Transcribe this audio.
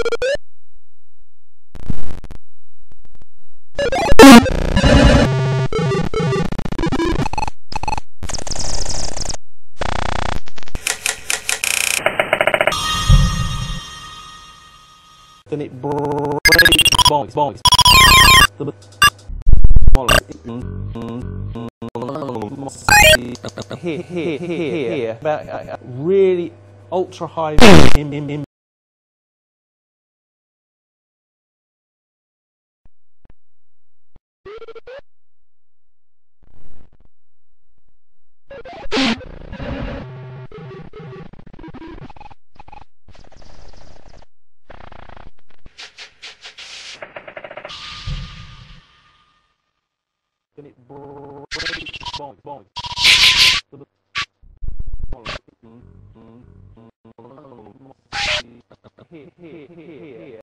Then it breaks boys. Here, about really ultra high. Then it breaks boys. Here.